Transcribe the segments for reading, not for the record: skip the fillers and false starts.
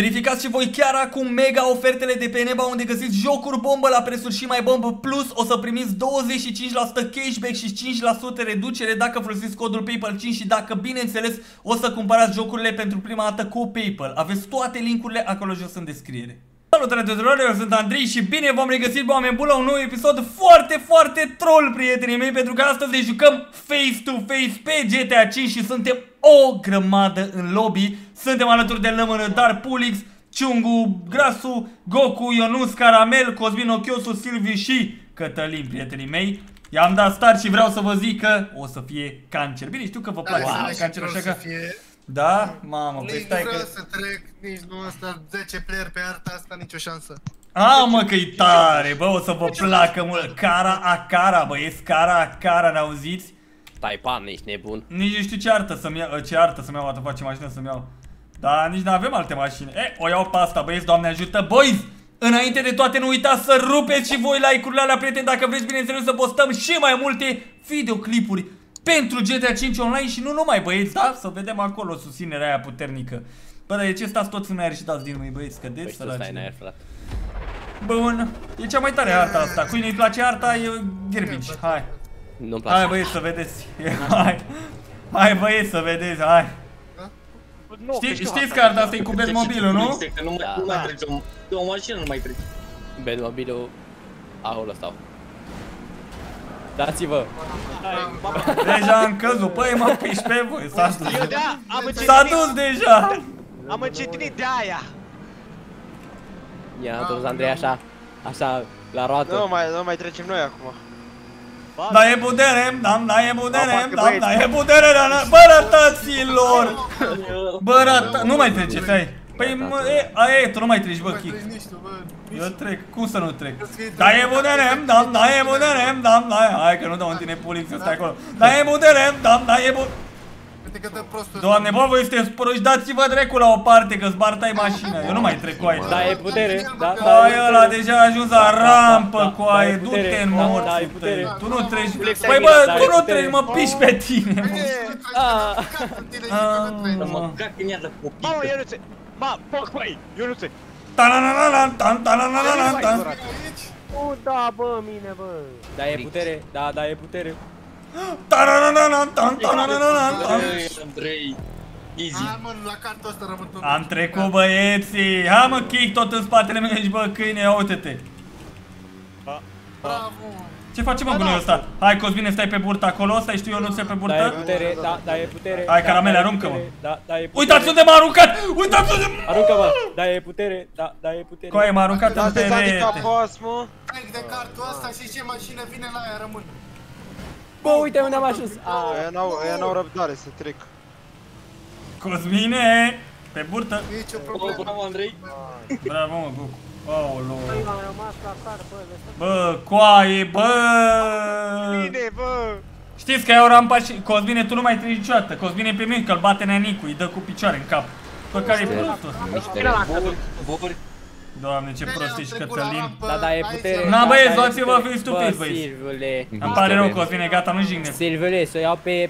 Verificați și voi chiar acum mega ofertele de pe Neba, unde găsiți jocuri bombă la prețuri și mai bombă, plus o să primiți 25% cashback și 5% reducere dacă folosiți codul PayPal 5 și dacă, bineînțeles, o să cumpărați jocurile pentru prima dată cu PayPal. Aveți toate linkurile acolo jos în descriere. Salutare tuturor, eu sunt Andrei și bine v-am regăsit, oameni buni, la un nou episod foarte troll, prietenii mei, pentru că astăzi ne jucăm face-to-face pe GTA 5 și suntem o grămadă în lobby. Suntem alături de Lămânătar, Pulix, Ciungu, Grasu, Goku, Ionus, Caramel, Cosmin Ochiosu, Silviu și Cătălin, prietenii mei. I-am dat start și vreau să vă zic că o să fie cancer. Bine, știu că vă place să fie cancer, așa că... Da? Mamă, păi stai că... Nici nu vreau să trec, nici nu ăsta, 10 player pe harta asta, nicio șansă. A, mă, că-i tare, bă, o să vă placă mult. Cara a cara, băieți, cara a cara, ne-auziți? Stai, pan, ești nebun. Nici nu știu ce artă să-mi iau, ce mașină să-mi iau. Dar nici n-avem alte mașini. O iau pe asta, băieți, Doamne ajută. Boys, înainte de toate nu uitați să rupeți și voi like-urile alea, prieteni, dacă vreți, bineînțeles, să postăm și mai multe videoclipuri pentru GTA 5 Online și nu numai, băieți, da? Să vedem acolo susținerea aia puternică. Bă, dar de ce stați toți în aer și dați din mâini, băieți? Scădeți, stai în aer, frate. Bun, e cea mai tare harta asta. Cui nu-i place harta, e gherbici. Hai. Nu-mi place. Hai, băieți, să vedeți. Hai, băieți, să vedeți, hai. Știți că harta asta e cu Batmobilul, nu? Nu mai trece o mașină, nu mai trece. Batmobilul... Acolo stau. Dați-vă! Deja am căzut, păi mă piși pe voi, s-a dus. S-a dus deja! Am încetinit de aia! Ia, am dus Andrei așa, la roată. Nu mai trecem noi acum. Da e putere, da e putere, da e putere, bă, rătaților! Bă, rătați, nu mai trece, stai. Păi, tu nu mai treci, bă, Chic. Eu trec, cum să nu trec? Da e putere, da e putere, da, hai că nu dau în tine Pulix, să stai acolo. Da e putere, da e putere. Doamne, bă, voi sunteți proști, dați-vă dracu la o parte, că-ți bartai mașina. Eu nu mai trec cu aia. Da e putere, da, da e ăla, deja a ajuns la rampă cu aia, du-te în morți. Tu nu treci, băi bă, tu nu treci, mă piși pe tine. Mă cac în ea de copii. Mamă, Ionuțe! Băi, Ionuțe! Da, bă, mine, bă! Da e putere, da e putere. Andrei, easy. Hai mă, la cartul ăsta rămân tot. Am trecut, băieții. Hai mă, Chic, tot în spatele meu ești, bă, câine, ia uite-te. Bravo. Ce facem, mă, gunoiul ăsta? Hai, Cosmine, stai pe burtă acolo, stai, știu eu, nu stai pe burtă. Da e putere, da e putere. Hai, Caramele, aruncă-mă. Da e putere. Uitați unde m-a aruncat! Uitați unde m-a... Aruncă-mă, da e putere, da e putere. Coaie, m-a aruncat în perete. Trec de cartul ăsta și ce mașină vine la aia rămân. Bă, uite unde am ajuns. Ăia n-au răbdare să trec. Cosmine, pe burtă. Nici o problemă. Bravo, Andrei. Bravo, mă, Goku. Aoleu. Bă, coaie, bă. Bine, bă! Știți că ai o rampă și... Cosmine, tu nu mai treci niciodată. Cosmine pe mine, că-l bate neanicu, îi dă cu picioare în cap. Bă, care-i prostul? Vor. Doamne, ce prost ești, Cătălin. Da e putere. Na, băieți, luați-vă, fiți stupiți, băieți. Silviule. Îmi pare rău, Cosmine, gata, nu jignesc. Silviule, să o iau pe...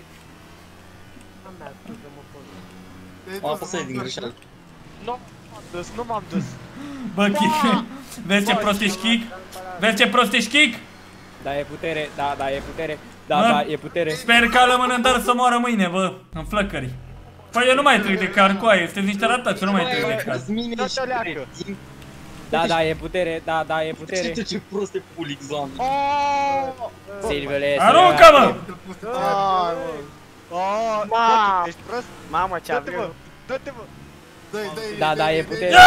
Am apăsat din greșeală. Nu m-am dus. Bă, Chic, vezi ce prost ești, Chic? Vezi ce prost ești, Chic? Da e putere, da e putere. Da e putere. Sper ca Lămânătar să moară mâine, bă, în flăcări. Păi eu nu mai trec de car cu aia, sunteți niște ratați, eu nu mai trec de car. Da e putere, da e putere. Știi ce prost e Pulix, Doamne. Silviule, aruncă-mă! Ești prost? Mamă, ce avion! Dă-te, mă! Da e putere.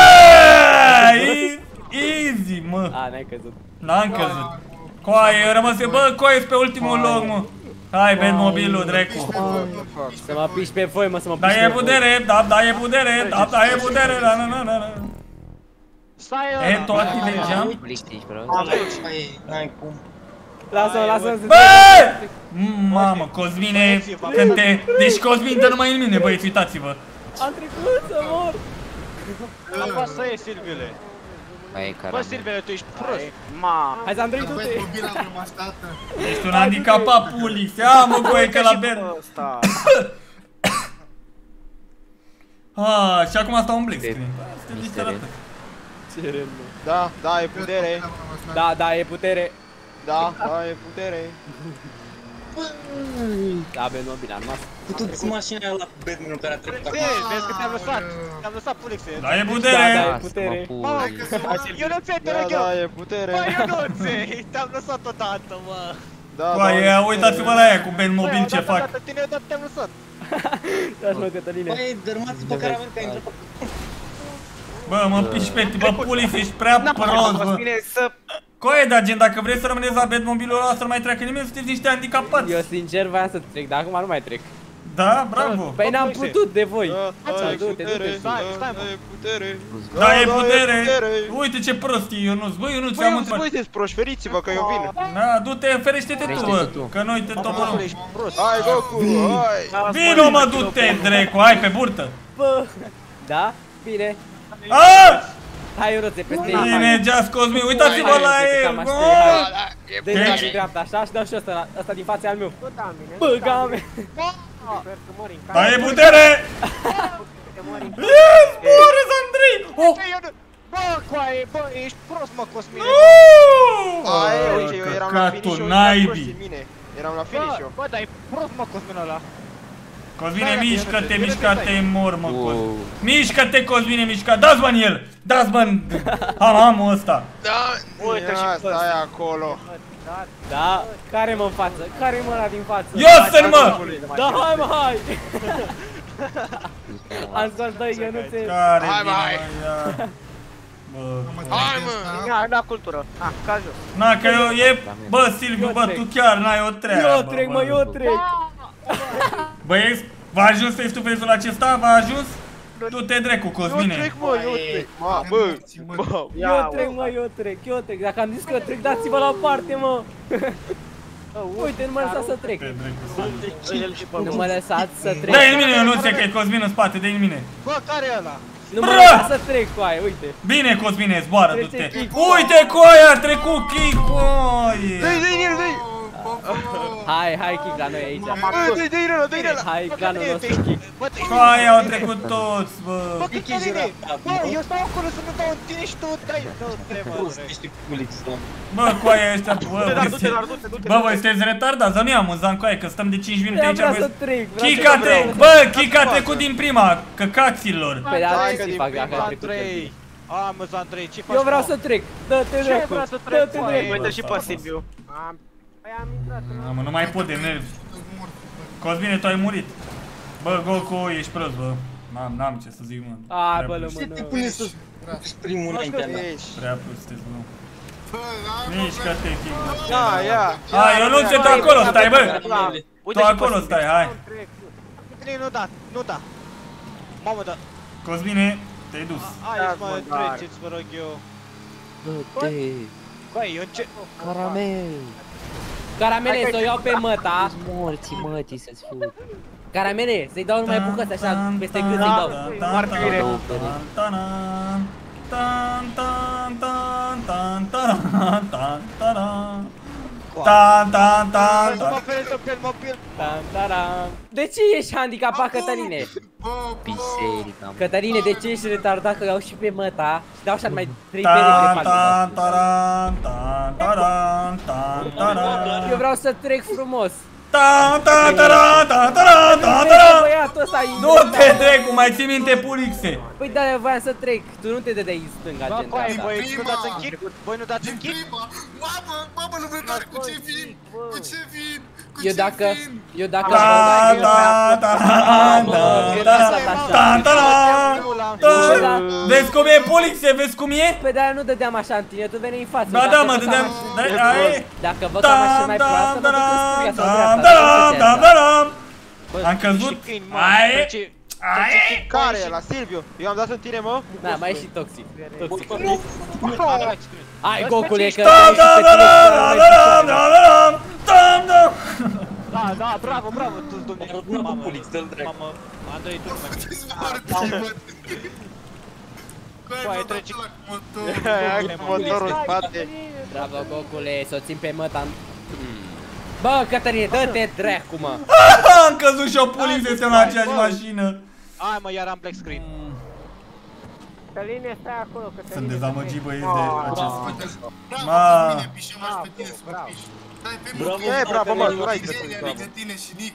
Easy, mă. N-ai căzut. N-am căzut. Coaie, rămăse, bă, coaie pe ultimul loc, mă. Hai, Batmobilul, dracu. Să mă piși pe voi, mă, să mă piși pe voi. Da e putere, da e putere, da e putere, na. Stai, E, tu atingeam? N-ai cum. Lasă-mă. Bă! Mamă, Cosmine, când te... Deci Cosmin dă numai în mine, băieți, uitați-vă. Am trecut să mor. Apasă e, Silviule. Bă, Silviule, tu ești prost. Hai să Andrei, du-te. Ești un handicapat, Pulix. Ia, mă, băie, că la ber. Și acum stau un black screen. Suntem disperată. Da, da, e putere. Da, da, e putere. Da, da, e putere. Da, bine, bine, am luat. Putu-ți mașina aia la Batman-ul care a trecut acum. Vezi că te-am lăsat. Te-am lăsat, Pulixe. Da, e putere! Da, da, e putere. Ionuțe, te rog eu. Da, e putere. Bă, Ionuțe, te-am lăsat odată, mă. Coaie, uitați-vă la aia cu Ben Mobil ce fac. Tine odată te-am lăsat. Da, mă, Cătăline. Băi, dărmați pe caravan că ai intrat. Bă, mă piși pe tine, bă, Pulis, ești prea prost, bă. Coaie, dar gen, dacă vrei să rămâneți la Batmobilul ăla, să nu mai treacă nimeni, sunteți niște handicapați. Eu sincer voiam să trec, dar acum nu mai trec. Da, bravo. Păi n-am putut de voi. Da, e putere. Stai, mă. E putere. Da, e putere. Uite ce prost e Ionuț. Bă, Ionuț, băi, eu voi sunteți proști, feriți-vă că eu vin. Da, du-te, ferește-te tu, bă, că noi te tomăm. Hai, Goku, hai. Vino, mă, du-te, drecu, hai pe burtă. Bă, da, bine. Aaaa! Hai, Ionuțe, peste ei. Bine, Just Cosmin, uitați-vă la el. Dă-i în dreapta, așa, și dau și ăsta din fața al meu. Bă, game. Da, e putere! Yes, Boris Andrei! Bă, coaie, bă, ești prost, mă, Cosmin. Aaa, Uite, eu eram la finish și eu eram prost din mine. Eram la finish eu. Bă, dar e prost, mă, Cosmin ăla. Cosmine, mișcă-te, mișcă-te, mor, mă, Cosmin. Mișcă-te, Cosmine, mișcă-te. Dați-mă în el! Dați-mă în hamamul ăsta. Da, uite și stai acolo. Da, care-mă în față? Care-mă ăla din față? Iosăn, mă! Da, hai, mă, hai! Am să-l dă, Ionuțe. Care hai, vine, hai! Bă, hai, mă! Na, cultură. Ah, ca jos. na, că eu e... Bă, Silviu, bă, tu chiar n-ai o treabă. Eu trec, mă, eu trec. Băieți, v-a ajuns face-to-face-ul acesta? V-a ajuns? Du-te drecu, Cosmine. Eu trec, mă, eu trec. Bă, Eu trec, mă, eu trec. Dacă am zis că trec, dați-vă la o parte, mă. Uite, nu mă lăsați să trec. Nu mă lăsați să trec. Dă-i în mine, Ionuțe, că e Cosmin în spate, dă-i în mine. bă, care e ăla? Nu mă lăsați să trec cu aia, uite. Bine, Cosmine, zboară, du-te. Uite, coaia, a trecut Chicoie. Dă-i! Hai, Chic, la noi aici. Dă-i ăla! Hai, clanul nostru, Chic. Coaia, au trecut toți, bă. Bă, Cătăline! Bă, eu stau acolo să nu dau în tine și tu dai! Ești Pulix, doamne. Bă, coaia ăștia, bă, voi sunteți retardați, să nu-i amuzant, coaia, că stăm de 5 minute aici, Vreau să vezi? trec. Chica-te, bă, Chica-te cu din prima, căcaților. Păi da, ce fac dacă ai trecut? A, mă, Zandrei, ce faci? Eu vreau să trec. Dă-te dracu. Dă-te dracu. Uite și pe Silviu. Mamă, nu mai pot de nervi. Cosmine, tu ai murit. Bă, Goku, ești prost, bă. N-am ce să zic, mă. Ai, bă, lămână. Ce te pune să ești primul înaintea mea? Prea prost sunteți, bă. Mișcă-te, Chic. Ia. Hai, Ionuțe, tu acolo stai, bă. Tu acolo stai, hai. Nu da. Mamă, da. Cosmine, te-ai dus. Hai, mă, treceți, vă rog eu. Dă-te! Băi, eu ce... Caramel! Caramele, să o iau pe măta. Morții mătii să-ți fut! Caramele, să-i dau numai bucăți așa, peste gât să-i dau. Marfire. De ce ești handicapat, Cătăline? Biserica! Cătăline, de ce ești retardat că iau și pe măta și dau așa numai 3 pere pe față? Eu vreau să trec frumos. Băiatul ăsta e... Nu te drecu, mai ții minte, Pulixe. Păi da, eu voiam să trec, tu nu te dădeai în stânga, gen de asta. Băi, nu dați în chip? Voi nu dați în chip? Mamă, lumânare, cu ce vin? Cu ce vin? Eu dacă... Vezi cum e, Pulixe, vezi cum e? Păi de-aia nu dădeam așa în tine, tu veneai în față. Da, mă dădeam... Dacă văd că am așa mai proastă, mă duc în stânga sau dreapta. Am căzut. Care e la Silviu? Eu am dat în tine, mă? Da, mai e și toxic. Hai, Gocule, că... Da, bravo, tu-ți domnule. Mamă, Pulix, dă-l drept. Mamă, Andrei, tu nu mai... Coaie, trece... Hai cu motorul în spate. Bravo, Gocule, să o țin pe măta. Bă, Cătăline, dă-te dracu, mă. Am căzut și o Pulixe, suntem la aceeași mașină. Hai, mă, iar am black screen. Cătăline, stai acolo, Cătăline. Sunt dezamăgit, băieți, de acest film. Bravo, bine, pișăm pe tine, să mă piși. Dai pe mine. Bravo, mă, durai Lângă tine și Nic.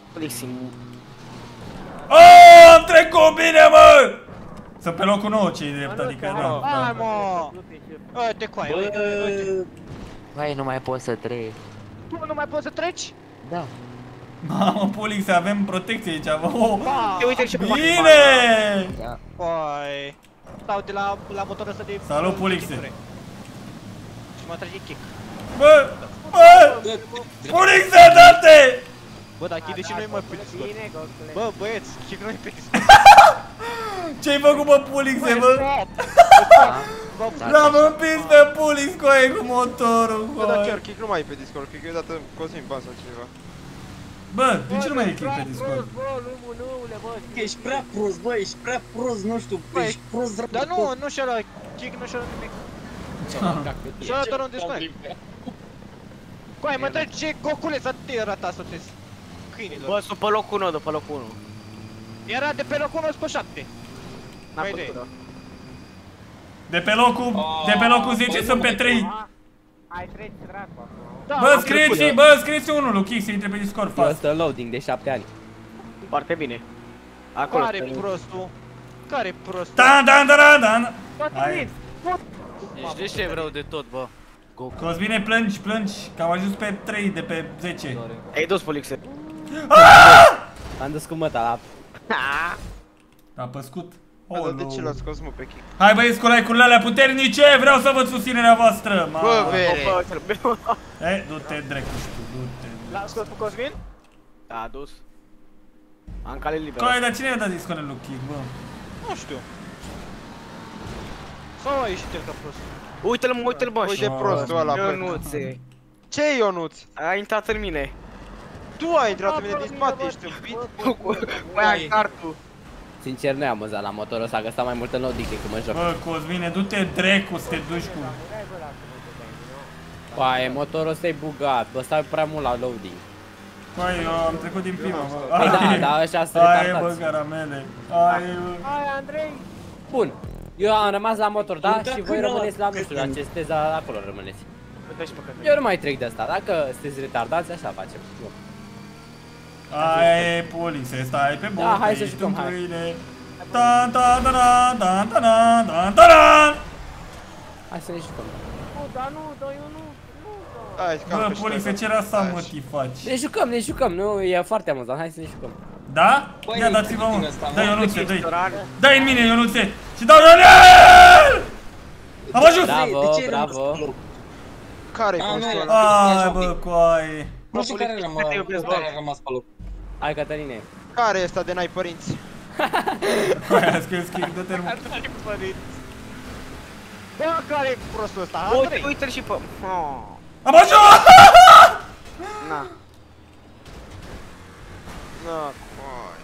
Am trecut bine, mă! Sunt pe locul 9, ce-i drept, adică da. Hai, mă! Uite, coaie, uite. Vai, nu mai pot să trec. Tu nu mai poți să treci? Da. Mamă, Pulix, avem protecție aici, oh, Uite și pe bine! Da. Coaie. Stau de la motorul ăsta de... Salut, Pulixe. Și mă trage kick. Bă! Pulixe, dă-te! Bă, dar de ce nu-i mai pe Discord? Bă, băieți, kick nu-i pe Discord. Ce-ai făcut, bă, Pulixe, bă? L-am împins pe Pulix, coaie, cu motorul, Bă, dar coaie. chiar kick nu mai e pe Discord, cred că e dată Cosmin Ban sau cineva. Bă, de ce nu mai e click pe Discord? Ești prea prost, bă, ești prea prost, nu știu, ești prost rău. Dar nu și ăla kick, nu și ăla nimic. Și ăla doar un disconnect. Coaie, mă întreb ce Gocule să te rata să te câinilor. Bă, sunt pe locul 1, după locul 1. Era de pe locul 1 pe 7. Mai idee. De pe locul 10 sunt pe 3. Ai treci dracu acum. Bă, scrieți unul lui Kix să intre pe Discord, Eu fast. stă loading de 7 ani. Foarte bine. Acolo. Care-i prostul? Care-i prostul? Dan, dan, dan, dan. Hai. Ești deștept rău de tot, bă. Cosmine, plângi, că am ajuns pe 3 de pe 10. Ai dus, Pulixe. Am dus cu măta la... A păscut. Bă, dar de ce l-ați scos, mă, pe kick? Hai băieți cu like-urile alea puternice, vreau să văd susținerea voastră. Bă, vere! Du-te, drecu, du-te. L-am scos pe Cosmin? Da, a dus. Am cale liberă. Coai, dar cine i-a dat disconnect lui Kick, bă? Nu știu. Sau a ieșit el ca prost? Uite-l, mă, uite-l, bă. Uite prostul ăla, bă. Ionuțe. Ce Ionuț? A intrat în mine. Tu ai intrat în mine din spate, ești împit? Băi, ai cartul. Sincer, nu i-am amuzat la motorul ăsta, că stau mai mult în loading decât mă joc. Bă, Cosmine, du-te drecu să te duci cu... Băi, motorul ăsta e bugat, bă, stau prea mult la loading. Băi, eu am trecut din prima, bă. Păi da, da, ăștia sunt Hai, bă, retardați. caramele. Hai, bă. Hai, Andrei! Bun, eu am rămas la motor, da? Și voi rămâneți la, nu știu, la ce sunteți acolo rămâneți. Eu nu mai trec de asta, dacă sunteți retardați, așa facem. Hai, Pulixe, stai pe bote, Da, hai să ești jucăm, în hai. pâine. Dan, dan, dan, dan, dan, dan, dan, dan, dan. Hai să ne jucăm. Nu, dar nu, dar eu nu. Hai, Bă, Pulixe, ce rasa, mă, ti faci? Ne jucăm, nu, e foarte amuzant, hai să ne jucăm. Da? Băi, Ia, dați-vă e un. puțin ăsta, Dă, mă. Ionuțe, dă-i. Dă-i în mine, Ionuțe. Și dau Daniel! Am ajuns! Bravo, bravo. Care-i prostul ăla? Ai, bă, coaie. Nu știu care a rămas pe loc. Hai, Cătăline. Care e ăsta de n-ai părinți? Coaie, a scris Kick, dă-te în... Bă, care-i prostul ăsta? Andrei! Uite-l și pe... Am ajuns! Na. Na, coi.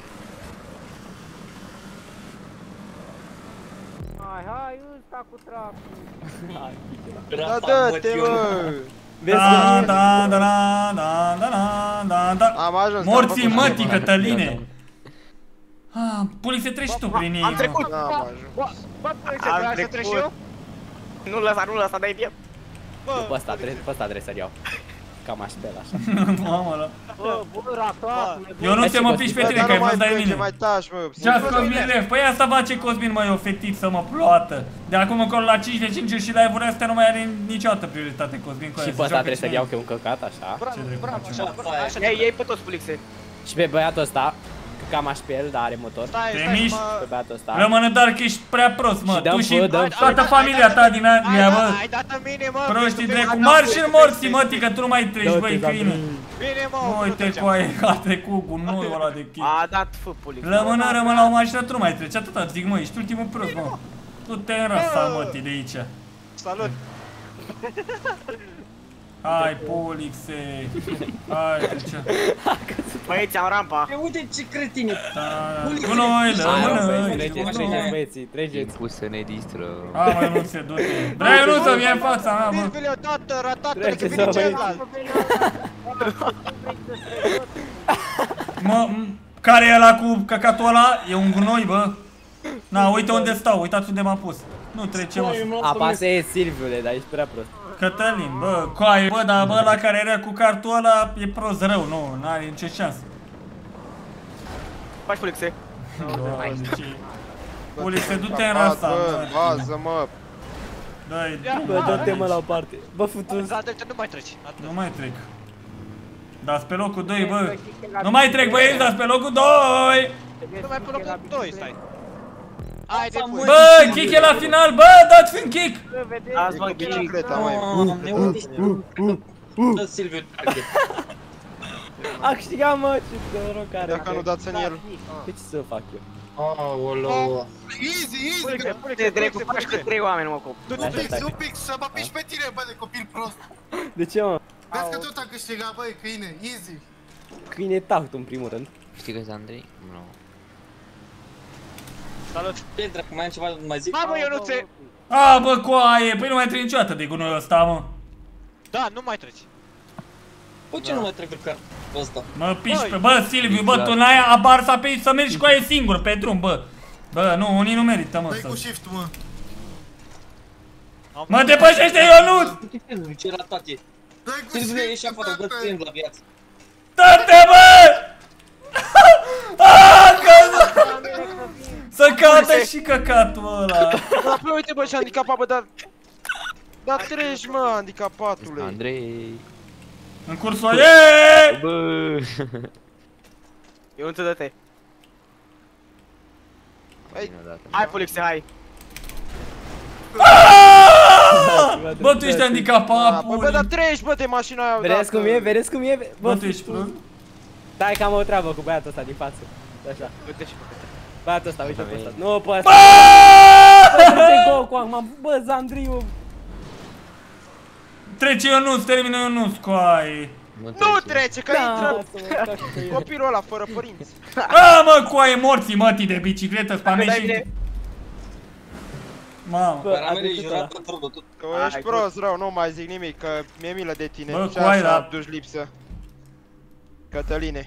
Hai, ăsta cu trapul. Da, dă-te, mă! Da, da, da, da, da, da, da, da. Am ajuns. Morții am făcut mătii, ceva. Cătăline. Pulixe, treci tu prin ei, Am mă. trecut! N-am ajuns. Bă, vreau să treci eu? Nu lăsa, dai piept. Bă, pe ăsta trebuie să-l iau. Cam aș bel așa. Mamă, ăla. Bă, rata. Eu nu te mă piși pe Bă, tine, dar că ai nu vrut să mai dai plânge, mine. mai taci, mă. Just Cosmin Lev, păi asta face Cosmin, mă, e o fetiță, mă, ploată. De acum încolo la 5 de 5 și live-uri astea nu mai are niciodată prioritate Cosmin. Și pe ăsta trebuie să-l iau că e un căcat, așa. Bravo, așa. Ei pe toți Pulixe. Și pe băiatul ăsta, că cam aș pe el, dar are motor. Stai, Te miști? Pe băiatul ăsta. Rămână doar că ești prea prost, mă. Și dăm Tu și dăm toată familia ta din Anglia, bă. Ai dat în mine, mă! Proștii drecu, marși în morții, mătii, că tu nu mai treci, băi, câine. Bine, mă! Uite cu aia, a trecut cu noul ăla de chip. A dat fă Pulixe. Rămân la o mașină, tu nu mai treci, atâta zic, mă, ești ultimul prost, mă. Tu te înrasa, mătii, de aici. Salut! Hai, Pulixe. Hai, trece. Băieți, am rampa. Uite ce cretine. Cu noi, rămână. Băieții, treceți. Timpul să ne distrăm. Hai, mă, nu se du-te. Vreau nu să vie în fața mea, mă. Virgulă, tată, ratată, că Treceți, vine băieți. celălalt! Mă, care e ăla cu căcatul ăla? E un gunoi, bă. Na, uite unde stau, uitați unde m-am pus. Nu trece, mă. Apasă e Silviule, dar ești prea prost. Cătălin, bă, coaie, bă, dar bă, ăla care era cu cartul ăla e prost rău, nu, n-are nicio șansă. Faci Pulixe. Pulixe, du-te în rasta, Bă, bază, mă. dă-i, Bă, dă-te mă la o parte. Bă, futus. Da, nu mai treci. nu mai trec. Dați pe locul 2, bă. Nu mai trec, băieți, dați pe locul 2. Nu mai pe locul 2, stai. Haide, pui. Bă, kick e la final, bă, dați un kick. Azi mă Bicicleta, mai. Dă Silviu. A câștigat, mă, ce noroc are. Dacă nu dați în el. Pe ce să fac eu? Aoleu. Easy, Te drept cu faci că 3 oameni mă cop. un pic, să mă piși pe tine, bă, de copil prost. De ce, mă? Vezi că tot a câștigat, băi, câine, easy. Câine taut în primul rând. Știi că Andrei? Nu. Salut. Ce dracu, mai am ceva, mai zic? Mamă, Ionuțe! A, bă, coaie, păi nu mai trec niciodată de gunoiul ăsta, mă. Da, nu mai treci. Bă, ce nu mai trec pe cartul ăsta? Mă piși pe, bă, Silviu, bă, tu n-ai abar să mergi cu aia singur pe drum, bă. Bă, nu, unii nu merită, mă, Dă-i cu să... shift, mă. Mă depășește Ionuț! Ce ratate? Dă-i cu Silviu, ieși shift, afară, bă, tată. țin la viață. Dă-te, bă! Aaaa, să cadă și căcatul ăla. Da, bă, uite, bă, și handicapat, bă, dar... Da, treci, mă, handicapatule. Andrei. În cursul e! Bă. Ionuțe, dă-te. Hai, Hai Pulixe, hai. Bă, tu ești handicapat, bă, dar treci, bă, de mașina aia. Vedeți cum e? Vedeți cum e? Bă, tu ești prost? Stai că am o treabă cu băiatul ăsta din față. Așa. Du-te și pe Băiatul ăsta, uite pe ăsta. Nu, pe ăsta. Bă! Bă, trece Goku acum. Bă, Zandriu. Trece Ionuț, termină Ionuț, coaie. Nu trece, că intră Da, copilul ăla fără părinți. A, mă, coaie, morții mătii de bicicletă, spamești. Mamă. Caramele e jurat pe turbă, tot. Că ești prost rău, nu mai zic nimic, că mi-e milă de tine. Bă, Și coaie, așa da. duci lipsă. Cătăline.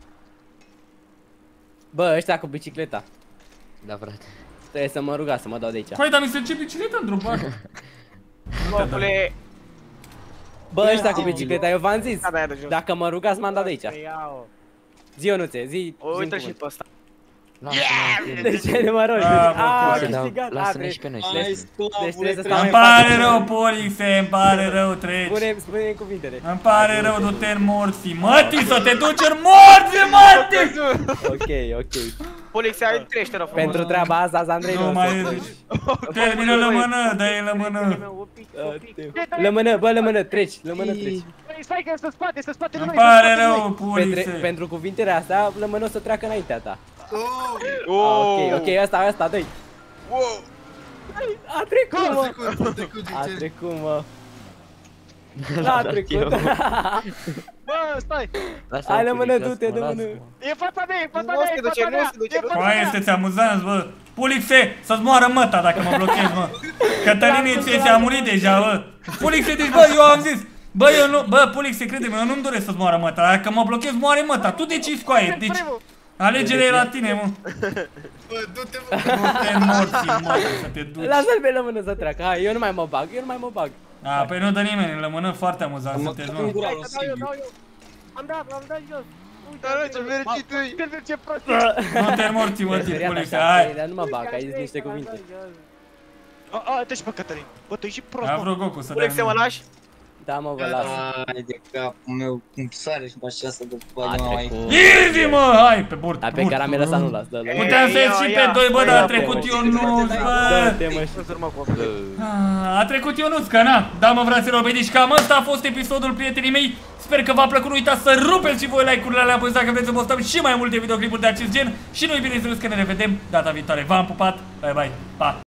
Bă, ăștia cu bicicleta. Da, frate. Trebuie să mă rugați să mă dau de aici. Coaie, dar mi se începe bicicleta într-o parte. Copule. Bă, ăștia cu bicicleta, eu v-am zis. Da, de jos. Dacă mă rugați, m-am dat de aici. Zi, Ionuțe, zi. Uite-l și pe ăsta. De ce ne mă rogi? Da, bă, A, coaie. câștigat. Lasă-ne și pe noi. Hai, Deci trebuie sclavule, să treci. stau Îmi pare rău, Polixe, îmi pare rău, treci. Spune-mi cuvintele. Îmi pare rău, du-te în morții. Mătii, să te duci în morții, mătii! Ok. Pulixe, ai treci, te rog frumos. Pentru treaba asta, Zandrei Nu mai rici. Termină lămână, dă-i lămână. Lămână, bă, lămână, treci. Lămână, treci. Stai că să spate, Îmi pare rău, Polixe. Pentru cuvintele astea, lămână o să treacă înaintea ta. Oh, Ok, ăsta, dă-i. Wow. A trecut, mă. trecut, A ce? trecut, mă. A trecut. Bă, stai! Hai, lămână, du-te, du-mână. E fața mea, e fața Nu mea, se e duce, fața nu mea! se duce, nu se Coaie, sunteți amuzanți, bă. Pulixe, să-ți moară măta dacă mă blochezi, mă. Cătăline, ți-a murit deja, bă. Pulixe, deci, bă, eu am zis. Bă, eu nu, bă, Pulixe, crede-mă, eu nu-mi doresc să-ți moară măta. Dacă mă blochezi, moare măta. Tu decizi, coaie, deci... Alegerea e la tine, mă. Bă, du-te, mă. Du-te în morții, mă, să te duci. Lasă-l pe lămână să treacă. Hai, eu nu mai mă bag. A, păi nu dă nimeni, în lămână foarte amuzant sunteți, În mă. gura lui Silviu. Am dat jos! Dar ce fericit îi. Silviu, ce prost! Nu te morții, mă, Speriat Pulixe, așa, hai. dar nu mă bag, ai zis niște cuvinte. Deci pe Cătălin! Bă, tu ești și prost, A mă! vrut Goku să Pulixe, mă dea. lași? Da, mă, vă las. Ai de capul meu, cum sare și mașina asta de A bani, mai. trecut. Easy, mă, hai, pe burt. Dar pe caramela asta nu las, dă-l. Puteam să ieși și pe doi, bă, dar a trecut Ionuț, bă. Dă-te, mă, și... Nu-ți urmă copil. A trecut Ionuț, că na. Da, mă, fraților, băi, deci cam ăsta a fost episodul, prietenii mei. Sper că v-a plăcut, nu uitați să rupeți și voi like-urile alea, apoi dacă vreți să postăm și mai multe videoclipuri de acest gen. Și noi, bineînțeles, că ne revedem data viitoare. V-am pupat, bye, bye, pa!